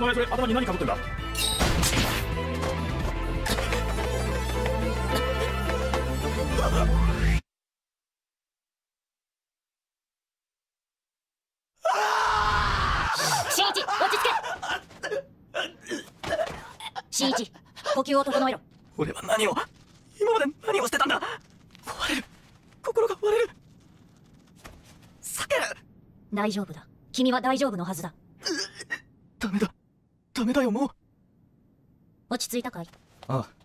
前それ頭に何かぶってんだ？ 新一、落ち着け。新一、呼吸を整えろ。 俺は何を、今まで何をしてたんだ。壊れる、心が割れる。避ける。 大丈夫だ。君は大丈夫のはずだ。 ダメだ、ダメだよもう。 落ち着いたかい？ ああ。